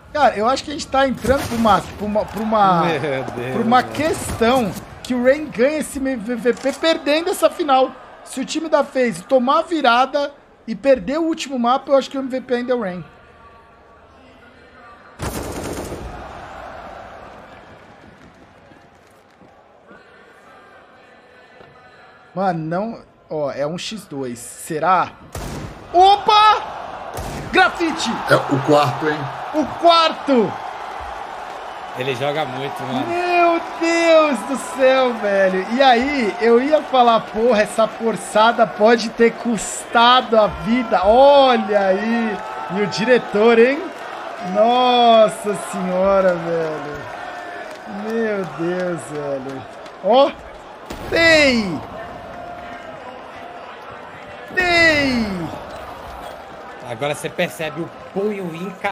Cara, eu acho que a gente tá entrando por uma questão que o Rain ganha esse MVP perdendo essa final. Se o time da FaZe tomar a virada e perder o último mapa, eu acho que o MVP ainda é o Rain. Mano, não... Ó, é um x2. Será? Opa! Grafite! É o quarto, hein? O quarto! Ele joga muito, mano. Meu Deus do céu, velho. E aí, eu ia falar, porra, essa forçada pode ter custado a vida. Olha aí. E o diretor, hein? Nossa senhora, velho. Meu Deus, velho. Ó. Tem! Tem! Agora você percebe o punho